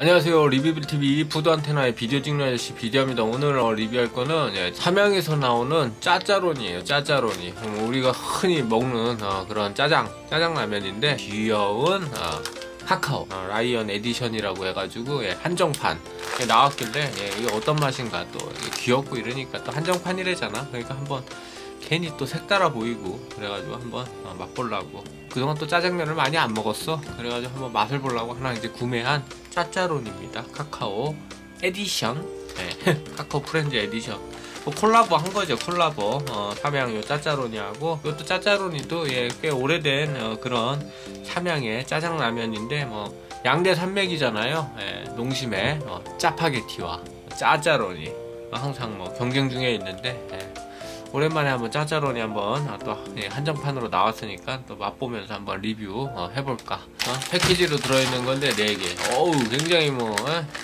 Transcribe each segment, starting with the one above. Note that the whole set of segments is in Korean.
안녕하세요, 리뷰빌TV 푸드안테나의 비디오 찍는 아저씨 비디오입니다. 오늘 리뷰할 거는 삼양에서 나오는 짜짜로니에요. 짜짜로니. 우리가 흔히 먹는 그런 짜장라면인데 귀여운 카카오 라이언 에디션이라고 해가지고 한정판 나왔길래 이게 어떤 맛인가, 또 귀엽고 이러니까 또 한정판이래잖아. 그러니까 한번 괜히 또 색달아 보이고 그래가지고 한번 맛보려고. 그동안 또 짜장면을 많이 안 먹었어. 그래가지고 한번 맛을 보려고 하나 이제 구매한 짜짜론입니다. 카카오 에디션. 카카오 프렌즈 에디션. 뭐 콜라보 한 거죠. 콜라보. 삼양 요 짜짜로니하고, 이것도 짜짜로니도 꽤 오래된 그런 삼양의 짜장라면인데, 뭐 양대 산맥이잖아요. 농심의 짜파게티와 짜짜로니 항상 뭐 경쟁 중에 있는데, 오랜만에 한번 짜짜로니 한번 또 한정판으로 나왔으니까 또 맛보면서 한번 리뷰 해볼까. 패키지로 들어있는 건데 4개. 어우, 굉장히 뭐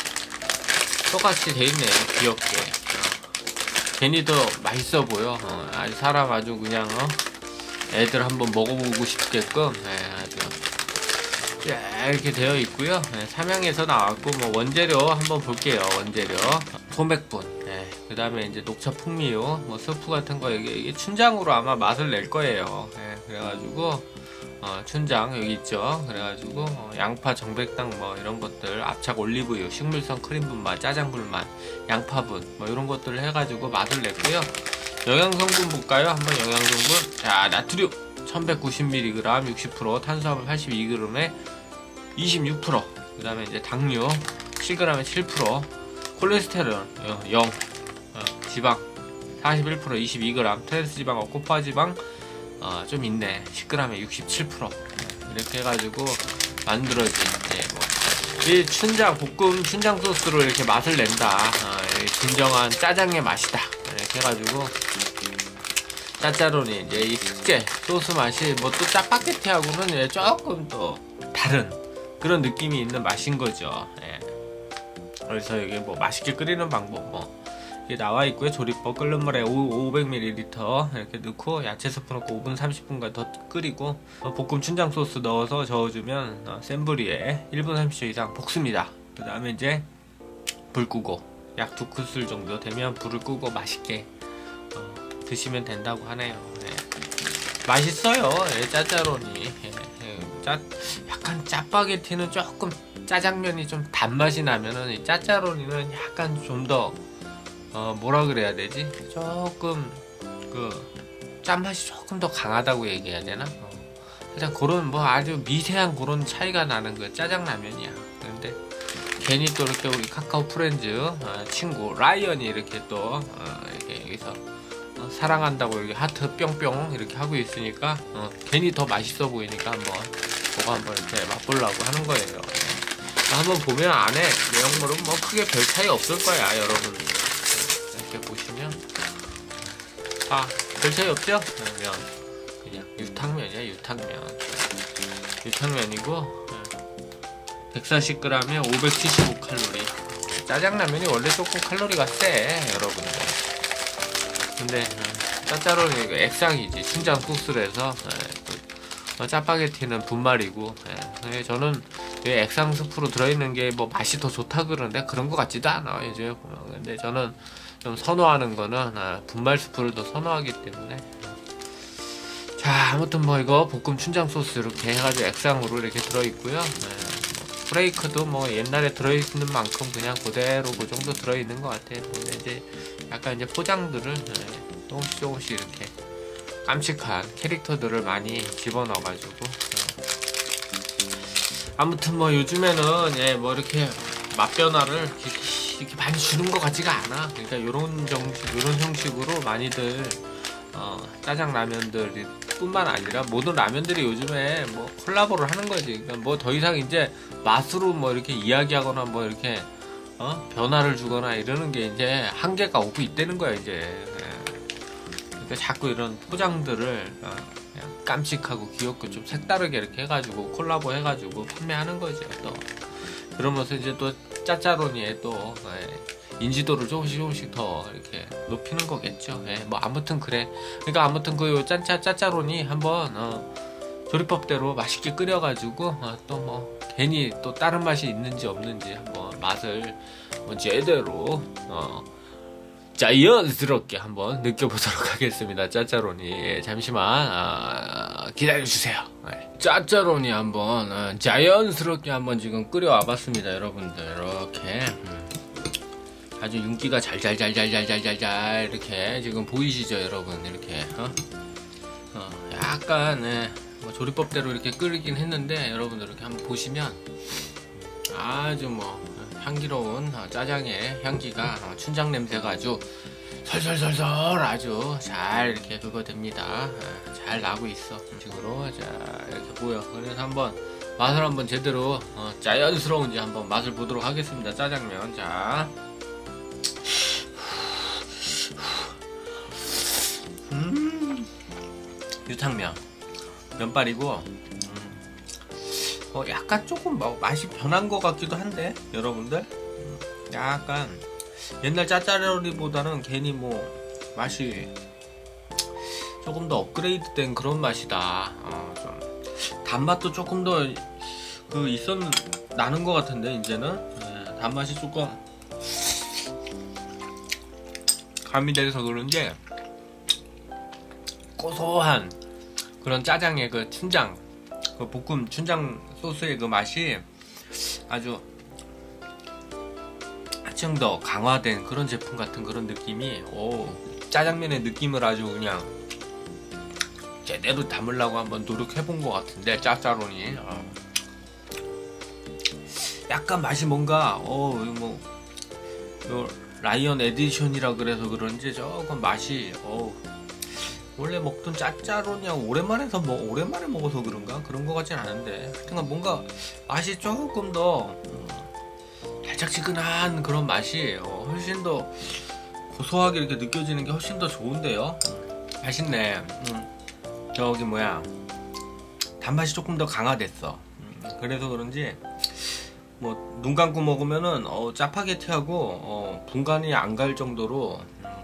똑같이 돼있네. 귀엽게. 괜히 더 맛있어 보여. 아주 사람 아주 그냥 애들 한번 먹어보고 싶게끔 아주 이렇게 되어 있고요. 삼양에서 나왔고, 뭐 원재료 한번 볼게요. 원재료 소맥분, 그 다음에 이제 녹차 풍미유, 뭐 스프 같은 거, 이게 춘장으로 아마 맛을 낼 거예요. 그래가지고 춘장 여기 있죠. 그래가지고 양파, 정백당 뭐 이런 것들, 압착 올리브유, 식물성 크림분 맛, 짜장분 맛, 양파분 뭐 이런 것들을 해가지고 맛을 냈고요. 영양성분 볼까요? 한번 영양성분. 자, 나트륨 1190mg 60%, 탄수화물 82g에 26%, 그 다음에 이제 당류 7g에 7%, 콜레스테롤 0, 지방 41%, 22g, 트랜스 지방 없고 포화지방 좀 있네, 10g에 67%. 이렇게 해가지고 만들어진 이 춘장, 볶음 춘장 소스로 이렇게 맛을 낸다. 진정한 짜장의 맛이다. 이렇게 해가지고 짜짜로니 이제 이 특제 소스 맛이 뭐 또 짜파게티하고는 조금 또 다른 그런 느낌이 있는 맛인 거죠. 그래서 이게 뭐 맛있게 끓이는 방법 이게 나와 있고요. 조리법: 끓는 물에 500ml 이렇게 넣고 야채 스프 넣고 5분 30분간 더 끓이고, 볶음 춘장 소스 넣어서 저어주면 센 불에 1분 30초 이상 볶습니다. 그 다음에 이제 불 끄고 약 2큰술 정도 되면 불을 끄고 맛있게 드시면 된다고 하네요. 맛있어요. 짜짜로니. 약간 짜파게티는 조금 짜장면이 좀 단맛이 나면은, 이 짜짜로니는 약간 좀 더 뭐라 그래야 되지? 조금 그 짠맛이 조금 더 강하다고 얘기해야 되나? 일단 그런 뭐 아주 미세한 그런 차이가 나는 그 짜장라면이야. 근데 괜히 또 이렇게 우리 카카오 프렌즈 친구 라이언이 이렇게 또 이렇게 여기서 사랑한다고 여기 하트 뿅뿅 이렇게 하고 있으니까 괜히 더 맛있어 보이니까 한번 이렇게 맛보려고 하는 거예요. 한번 보면 안에 내용물은 뭐 크게 별 차이 없을 거야, 여러분. 이렇게 보시면 별 차이 없죠? 그냥 유탕면이야. 유탕면이고 140g에 575칼로리. 짜장라면이 원래 조금 칼로리가 세, 여러분들. 근데 짜짜로니 액상이지. 춘장 소스를 해서 짜파게티는 분말이고, 저는 액상 스프로 들어있는 게 뭐 맛이 더 좋다 그러는데 그런 것 같지도 않아, 요즘에 보면. 근데 저는 좀 선호하는 거는 분말 스프를 더 선호하기 때문에. 자, 아무튼 뭐 이거 볶음 춘장 소스 이렇게 해가지고 액상으로 이렇게 들어있고요. 프레이크도 뭐 옛날에 들어있는 만큼 그냥 그대로 그 정도 들어있는 것 같아요. 근데 이제 약간 이제 포장들을 조금씩 이렇게 깜찍한 캐릭터들을 많이 집어넣어가지고, 아무튼 뭐 요즘에는 뭐 이렇게 맛 변화를 이렇게 많이 주는 것 같지가 않아. 그러니까 요런 형식으로 많이들 짜장라면들 뿐만 아니라 모든 라면들이 요즘에 뭐 콜라보를 하는 거지. 그러니까 뭐 더 이상 이제 맛으로 뭐 이렇게 이야기하거나 뭐 이렇게 변화를 주거나 이러는 게 이제 한계가 오고 있다는 거야, 이제. 그러니까 자꾸 이런 포장들을 그냥 깜찍하고 귀엽고 좀 색다르게 이렇게 해가지고 콜라보 해가지고 판매하는 거죠. 또 그러면서 이제 또 짜짜로니에 또 인지도를 조금씩 더 이렇게 높이는 거겠죠. 뭐 아무튼 그래. 그러니까 아무튼 그 짜짜로니 한번 조리법대로 맛있게 끓여가지고 또 뭐 괜히 또 다른 맛이 있는지 없는지 한번 맛을 제대로 자연스럽게 한번 느껴보도록 하겠습니다. 짜짜로니. 예, 잠시만 기다려주세요. 예. 짜짜로니 한번 자연스럽게 한번 지금 끓여와 봤습니다. 여러분들 이렇게 아주 윤기가 잘잘잘잘잘잘잘 이렇게 지금 보이시죠 여러분. 이렇게 약간 뭐 조리법대로 이렇게 끓이긴 했는데 여러분들 이렇게 한번 보시면 아주 뭐 향기로운 짜장의 향기가 춘장 냄새가 아주 설설설설 아주 잘 이렇게 그거 됩니다. 잘 나고 있어. 식으로 자 이렇게 보여. 그래서 한번 맛을 한번 제대로 자연스러운지 한번 맛을 보도록 하겠습니다. 짜장면. 자 유탕면 면발이고 약간 조금 맛이 변한 것 같기도 한데 여러분들 약간 옛날 짜짜로리보다는 괜히 뭐 맛이 조금 더 업그레이드 된 그런 맛이다. 좀 단맛도 조금 더 나는 것 같은데 이제는 단맛이 조금 가미돼서 그런지 고소한 그런 짜장의 그 춘장 그 볶음 춘장 소스의 그 맛이 아주 한층 더 강화된 그런 제품 같은 그런 느낌이 짜장면의 느낌을 아주 그냥 제대로 담으려고 한번 노력해본 것 같은데 짜짜로니 약간 맛이 뭔가 뭐 라이언 에디션이라 그래서 그런지 조금 맛이 원래 먹던 짜짜로니 오랜만에 먹어서 그런가? 그런 거 같진 않은데 하여튼 뭔가 맛이 조금 더 달짝지근한 그런 맛이 훨씬 더 고소하게 이렇게 느껴지는 게 훨씬 더 좋은데요. 맛있네. 저기 뭐야 단맛이 조금 더 강화됐어. 그래서 그런지 뭐 눈 감고 먹으면은 짜파게티하고 분간이 안 갈 정도로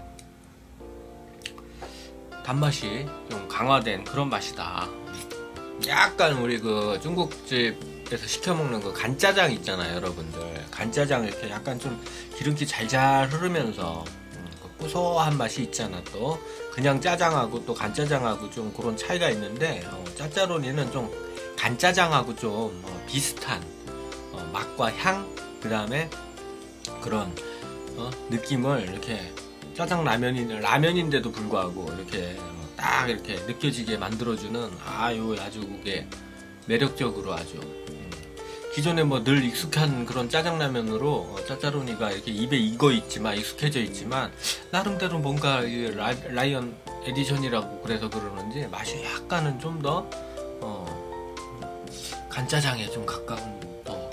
단맛이 좀 강화된 그런 맛이다. 약간 우리 그 중국집에서 시켜먹는 그 간짜장 있잖아요 여러분들. 간짜장 이렇게 약간 좀 기름기 잘잘 흐르면서 고소한 맛이 있잖아. 또 그냥 짜장하고 또 간짜장하고 좀 그런 차이가 있는데 짜짜로니는 좀 간짜장하고 좀 비슷한 맛과 향, 그 다음에 그런 느낌을 이렇게 짜장 라면인데도 불구하고 이렇게 딱 이렇게 느껴지게 만들어주는 아주 그게 매력적으로 아주 기존에 뭐 늘 익숙한 그런 짜장라면으로 짜짜로니가 이렇게 입에 익숙해져 있지만 나름대로 뭔가 라이언 에디션이라고 그래서 그러는지 맛이 약간은 좀 더 간짜장에 좀 가까운 더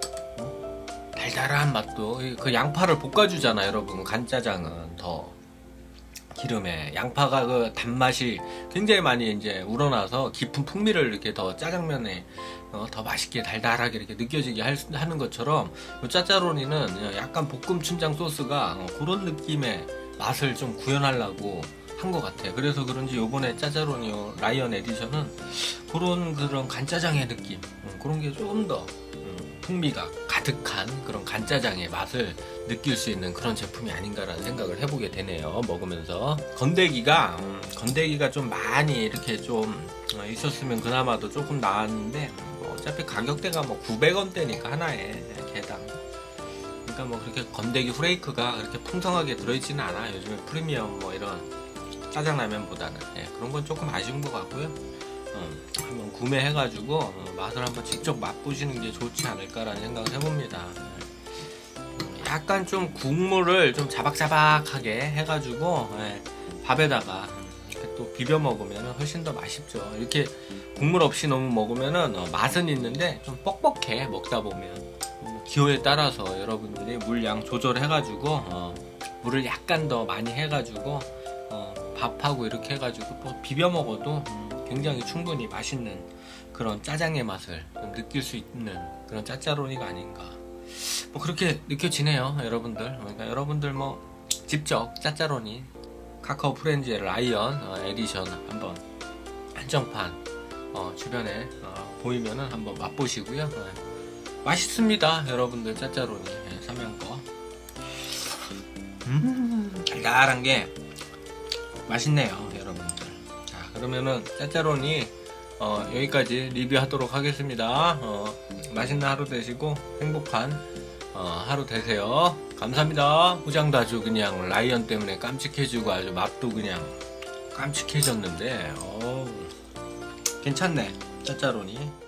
달달한 맛도 그 양파를 볶아주잖아 여러분. 간짜장은 더 기름에 양파가 그 단맛이 굉장히 많이 이제 우러나서 깊은 풍미를 이렇게 더 짜장면에 더 맛있게 달달하게 이렇게 느껴지게 하는 것처럼 짜짜로니는 약간 볶음 춘장 소스가 그런 느낌의 맛을 좀 구현하려고 한 것 같아. 그래서 그런지 요번에 짜짜로니 라이언 에디션은 그런 간짜장의 느낌 그런 게 조금 더 풍미가 가득한 그런 간짜장의 맛을 느낄 수 있는 그런 제품이 아닌가라는 생각을 해보게 되네요. 먹으면서 건더기가 좀 많이 이렇게 좀 있었으면 그나마도 조금 나았는데 어차피 가격대가 뭐 900원대니까 하나에 개당. 그러니까 뭐 그렇게 건더기 후레이크가 그렇게 풍성하게 들어있지는 않아. 요즘에 프리미엄 뭐 이런 짜장라면보다는 그런 건 조금 아쉬운 것 같고요. 한번 구매해가지고 맛을 한번 직접 맛보시는 게 좋지 않을까라는 생각을 해봅니다. 약간 좀 국물을 좀 자박자박하게 해가지고 밥에다가 이렇게 또 비벼 먹으면 훨씬 더 맛있죠. 이렇게 국물 없이 너무 먹으면은 맛은 있는데 좀 뻑뻑해. 먹다 보면 기호에 따라서 여러분들이 물량 조절해가지고 물을 약간 더 많이 해가지고 밥하고 이렇게 해가지고 또 비벼 먹어도 굉장히 충분히 맛있는 그런 짜장의 맛을 좀 느낄 수 있는 그런 짜짜로니가 아닌가 뭐 그렇게 느껴지네요 여러분들. 그러니까 여러분들 뭐 직접 짜짜로니 카카오 프렌즈의 라이언 에디션 한번 한정판 주변에 보이면은 한번 맛보시고요. 맛있습니다 여러분들. 짜짜로니 삼양 거. 달달한 게 맛있네요, 여러분들. 자, 그러면은 짜짜로니 여기까지 리뷰하도록 하겠습니다. 맛있는 하루 되시고 행복한 하루 되세요. 감사합니다. 후장도 아주 그냥 라이언 때문에 깜찍해지고 아주 맛도 그냥 깜찍해졌는데 괜찮네, 짜짜로니.